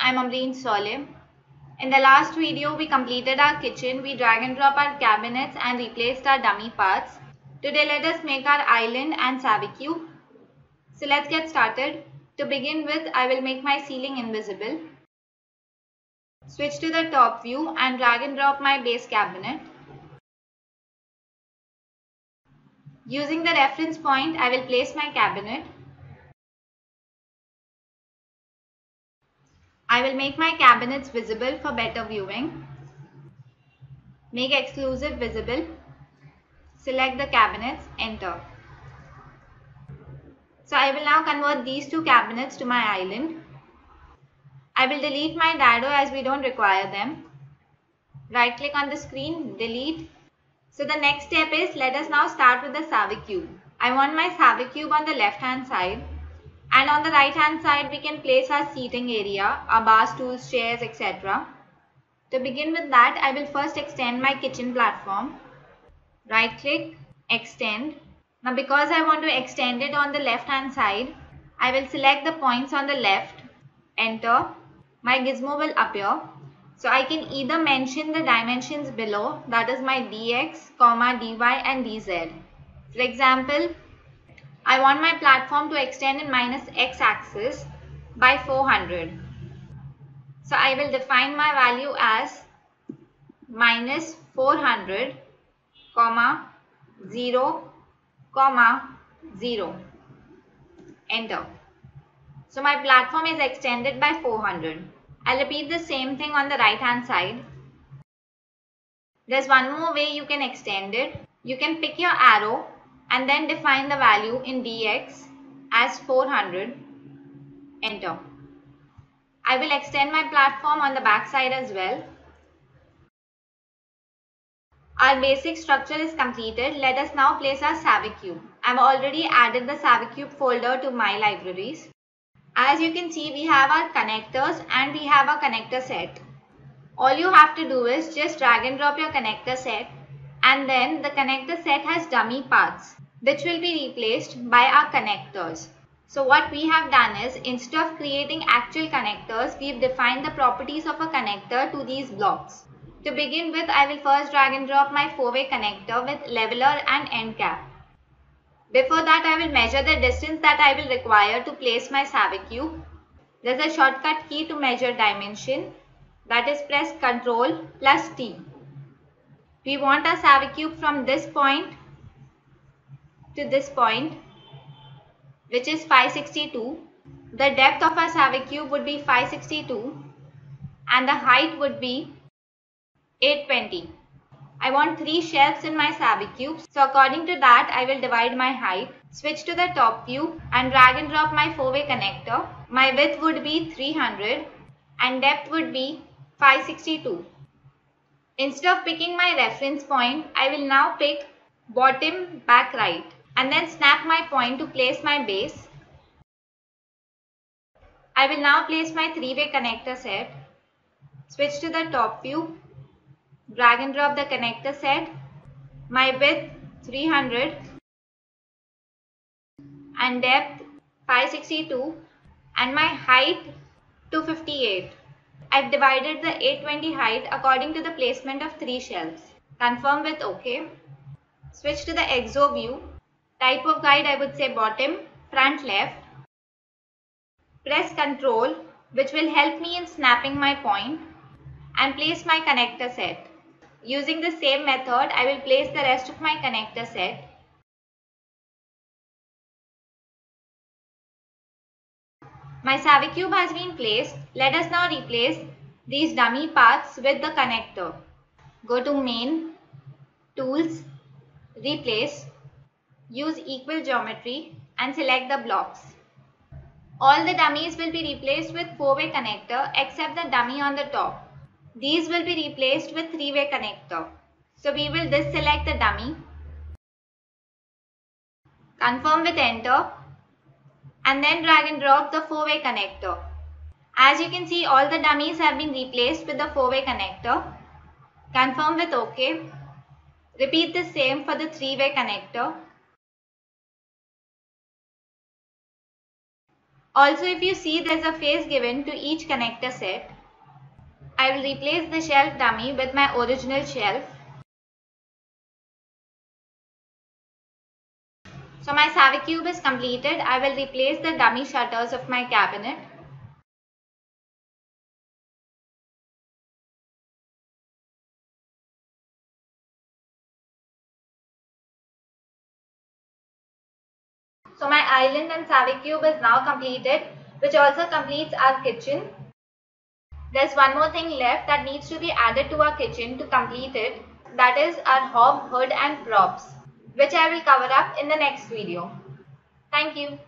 I'm Amreen Soleh. In the last video, we completed our kitchen. We drag and drop our cabinets and replaced our dummy parts. Today, let us make our island and Savvy cube. So let's get started. To begin with, I will make my ceiling invisible. Switch to the top view and drag and drop my base cabinet. Using the reference point, I will place my cabinet. I will make my cabinets visible for better viewing. Make exclusive visible. Select the cabinets, enter. So I will now convert these two cabinets to my island. I will delete my dado as we don't require them. Right click on the screen, delete. So the next step is, let us now start with the Savvy cube. I want my Savvy cube on the left hand side, and on the right hand side we can place our seating area, our bar stools, chairs, etc. To begin with that, I will first extend my kitchen platform. Right click, extend. Now because I want to extend it on the left hand side, I will select the points on the left, enter. My gizmo will appear. So I can either mention the dimensions below, that is my dx, dy and dz. For example, I want my platform to extend in minus x axis by 400. So I will define my value as minus 400, 0, 0. Enter. So my platform is extended by 400. I'll repeat the same thing on the right hand side. There's one more way you can extend it. You can pick your arrow and then define the value in dx as 400. Enter. I will extend my platform on the back side as well. Our basic structure is completed. Let us now place our Savvy cube. I've already added the Savvy cube folder to my libraries. As you can see, we have our connectors and we have our connector set. All you have to do is just drag and drop your connector set, and then the connector set has dummy parts which will be replaced by our connectors. So what we have done is, instead of creating actual connectors, we've defined the properties of a connector to these blocks. To begin with, I will first drag and drop my 4-way connector with leveler and end cap. Before that, I will measure the distance that I will require to place my Savvy cube. There's a shortcut key to measure dimension, that is press Ctrl plus T. We want our Savvy cube from this point to this point, which is 562. The depth of our Savvy cube would be 562 and the height would be 820. I want 3 shelves in my Savvy cube, so according to that I will divide my height. Switch to the top view and drag and drop my 4-way connector. My width would be 300 and depth would be 562. Instead of picking my reference point, I will now pick bottom back right and then snap my point to place my base. I will now place my 3-way connector set. Switch to the top view. Drag and drop the connector set. My width 300 and depth 562 and my height 258. I've divided the 820 height according to the placement of 3 shelves. Confirm with OK. Switch to the EXO view. Type of guide I would say bottom, front left. Press Ctrl, which will help me in snapping my point, and place my connector set. Using the same method, I will place the rest of my connector set. My Savvy cube has been placed. Let us now replace these dummy parts with the connector. Go to Main, Tools, Replace, use Equal Geometry and select the blocks. All the dummies will be replaced with 4-way connector except the dummy on the top. These will be replaced with 3-way connector. So we will deselect the dummy. Confirm with enter. And then drag and drop the 4-way connector. As you can see, all the dummies have been replaced with the 4-way connector. Confirm with OK. Repeat the same for the 3-way connector. Also, if you see, there's a face given to each connector set. I will replace the shelf dummy with my original shelf. So my SavvyCube is completed. I will replace the dummy shutters of my cabinet. So my island and SavvyCube is now completed, which also completes our kitchen. There's one more thing left that needs to be added to our kitchen to complete it. That is our hob, hood and props, which I will cover up in the next video. Thank you.